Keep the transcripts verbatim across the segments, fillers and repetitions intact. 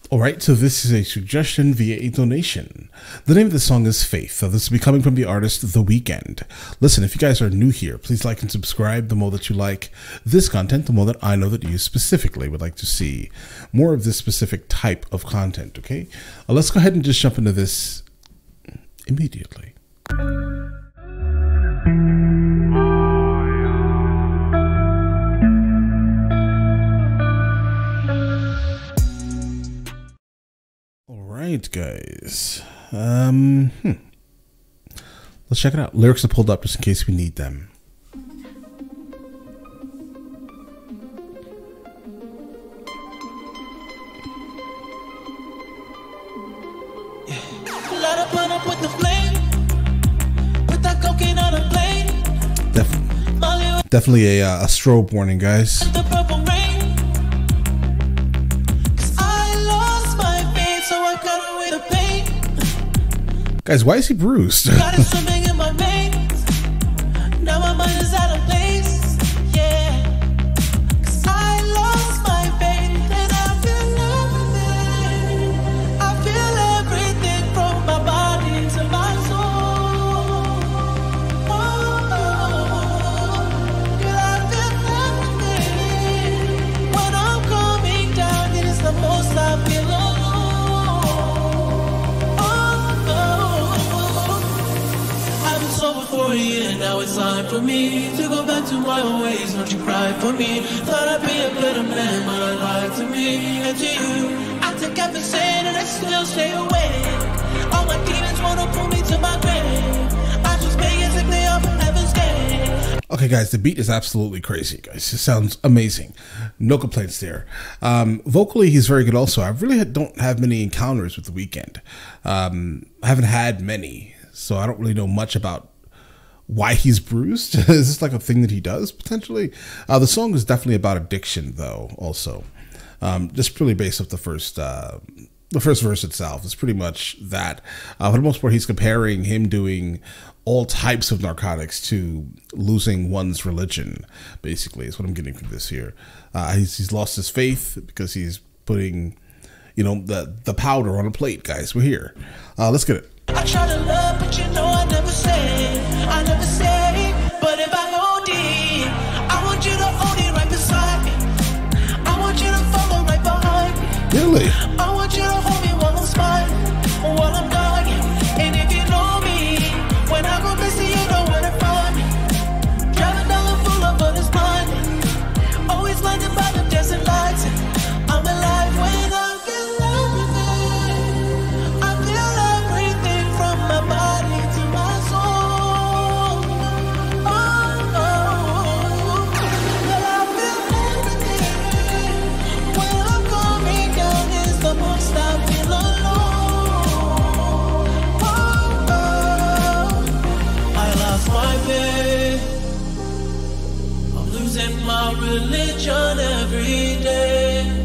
Alright, so this is a suggestion via a donation. The name of the song is Faith. So this will be coming from the artist The Weeknd. Listen, if you guys are new here, please like and subscribe. The more that you like this content, the more that I know that you specifically would like to see more of this specific type of content, okay? Uh, let's go ahead and just jump into this immediately. Alright, guys. Um, hmm. Let's check it out. Lyrics are pulled up just in case we need them. Def definitely a, uh, a strobe warning, guys. Guys, why is he bruised? Got something in my veins. Now my mind is out of place. Yeah. 'Cause I lost my faith and I feel everything. I feel everything from my body to my soul. Oh, girl, I feel everything. When I'm coming down, it is the most I feel alone. For a year, now it's time for me to go back to my old ways. Don't you cry for me. Thought I'd be a better man, but I lied to me and to you. I took every sin and I still stay awake. All my demons wanna pull me to my grave. I just pay as if they are from heaven's gate. Okay, guys, the beat is absolutely crazy, guys. It sounds amazing. No complaints there. Um, vocally, he's very good also. I really don't have many encounters with The Weeknd. Um, I haven't had many, so I don't really know much about why he's bruised. Is this like a thing that he does potentially? Uh, the song is definitely about addiction, though. Also, um, just really based off the first, uh, the first verse itself is pretty much that. Uh, for the most part, he's comparing him doing all types of narcotics to losing one's religion. Basically, is what I'm getting from this here. Uh, he's he's lost his faith because he's putting, you know, the the powder on a plate. Guys, we're here. Uh, let's get it. I try to love, but you know I never say, I never say, but if I O D, I want you to O D right beside me. I want you to follow right behind me. Really? I want you to hold me while I'm smiling, while I'm gone. And if you know me, when I go missing, you know where to find me. Driving down the full of others blind, always blinded by the desert lights. I'm alive when I feel everything. I feel everything from my body to my soul. Oh, oh, well, I feel everything. When I'm coming down is the most I feel alone. Oh, oh, I lost my faith. I'm losing my religion every day.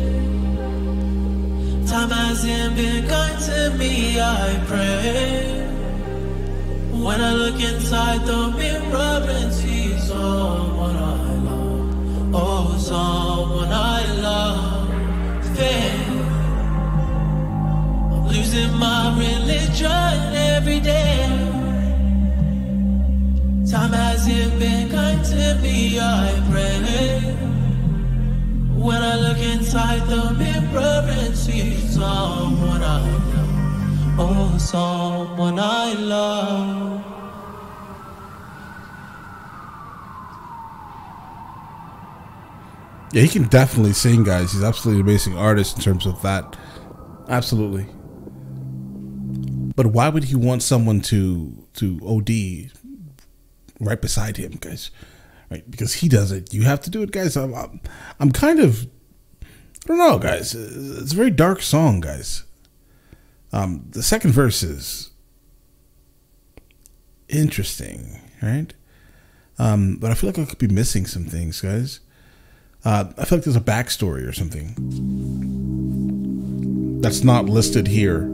Time hasn't been kind to me, I pray. When I look inside the mirror and see someone I love, oh, someone I love, faith. I'm losing my religion every day. Time hasn't been kind to me, I pray. When I look inside the mirror and see someone I love, oh, someone I love. Yeah, he can definitely sing, guys. He's absolutely an amazing artist in terms of that. Absolutely. But why would he want someone to to O D right beside him, guys? Right, because he does it. You have to do it, guys. I'm, I'm, I'm kind of, I don't know, guys. It's a very dark song, guys. Um, the second verse is interesting, right? Um, but I feel like I could be missing some things, guys. Uh, I feel like there's a backstory or something that's not listed here.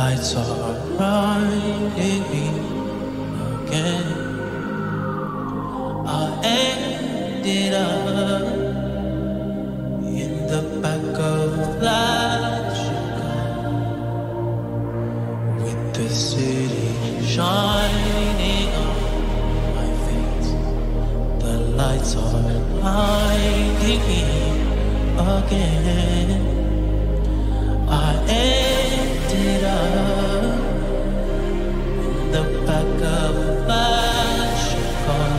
lights are blinding me again. I ended up in the back of that car with the city shining on my face. The lights are blinding me again. I ended up in the back of a flash car.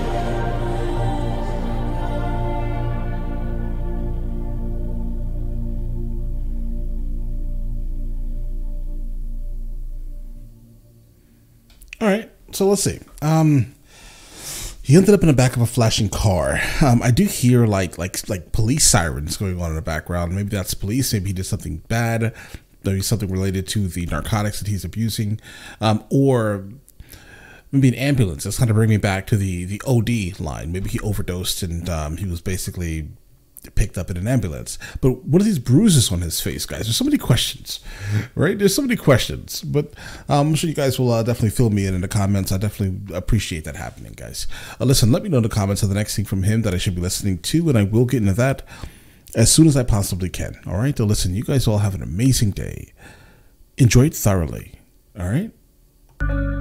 All right, so let's see. Um, he ended up in the back of a flashing car. Um, I do hear like like like police sirens going on in the background. Maybe that's police. Maybe he did something bad. Maybe something related to the narcotics that he's abusing, um, or maybe an ambulance. That's kind of bring me back to the the O D line. Maybe he overdosed and um, he was basically picked up in an ambulance. But what are these bruises on his face, guys? There's so many questions, right? There's so many questions. But um, I'm sure you guys will uh, definitely fill me in in the comments. I definitely appreciate that happening, guys. Uh, listen, let me know in the comments of the next thing from him that I should be listening to, and I will get into that as soon as I possibly can. All right? So listen, you guys all have an amazing day. Enjoy it thoroughly. All right?